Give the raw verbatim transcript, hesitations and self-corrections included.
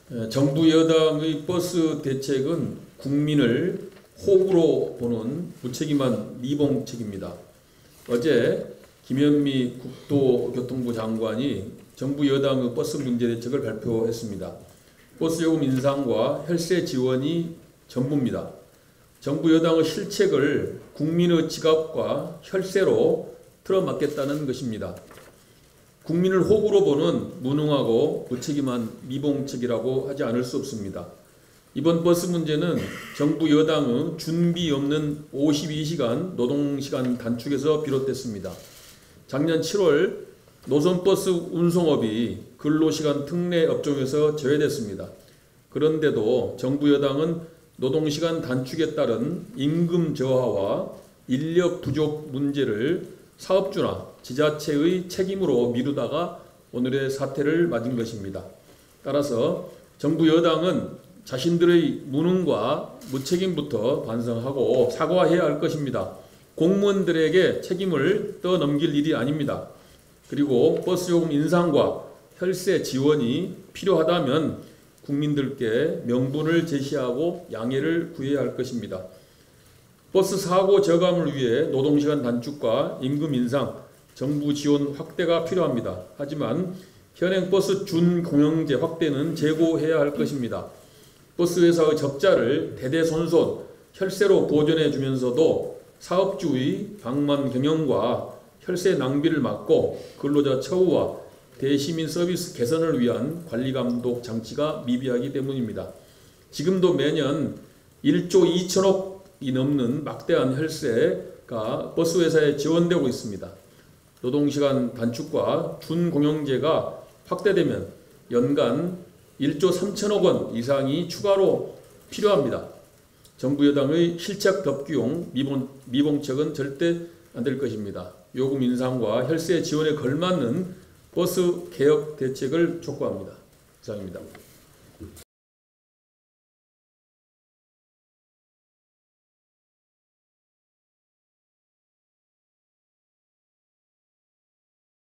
정부 여당의 버스 대책은 국민을 호구로 보는 무책임한 미봉책입니다. 어제 김현미 국토교통부 장관이 정부 여당의 버스 문제 대책을 발표했습니다. 버스 요금 인상과 혈세 지원이 전부입니다. 정부 여당의 실책을 국민의 지갑과 혈세로 틀어막겠다는 것입니다. 국민을 호구로 보는 무능하고 무책임한 미봉책이라고 하지 않을 수 없습니다. 이번 버스 문제는 정부 여당의 준비 없는 오십이 시간 노동시간 단축에서 비롯됐습니다. 작년 칠월 노선버스 운송업이 근로시간 특례 업종에서 제외됐습니다. 그런데도 정부 여당은 노동시간 단축에 따른 임금 저하와 인력 부족 문제를 사업주나 지자체의 책임으로 미루다가 오늘의 사태를 맞은 것입니다. 따라서 정부 여당은 자신들의 무능과 무책임부터 반성하고 사과해야 할 것입니다. 공무원들에게 책임을 떠넘길 일이 아닙니다. 그리고 버스 요금 인상과 혈세 지원이 필요하다면 국민들께 명분을 제시하고 양해를 구해야 할 것입니다. 버스 사고 저감을 위해 노동시간 단축과 임금 인상, 정부 지원 확대가 필요합니다. 하지만 현행 버스 준공영제 확대는 재고해야 할 것입니다. 버스 회사의 적자를 대대손손 혈세로 보전해 주면서도 사업주의 방만 경영과 혈세 낭비를 막고 근로자 처우와 대시민 서비스 개선을 위한 관리감독 장치가 미비하기 때문입니다. 지금도 매년 일조 이천억이 넘는 막대한 혈세가 버스 회사에 지원되고 있습니다. 노동시간 단축과 준공영제가 확대되면 연간 일조 삼천억 원 이상이 추가로 필요합니다. 정부 여당의 실책 덮기용 미봉, 미봉책은 절대 안 될 것입니다. 요금 인상과 혈세 지원에 걸맞는 버스 개혁 대책을 촉구합니다. 이상입니다.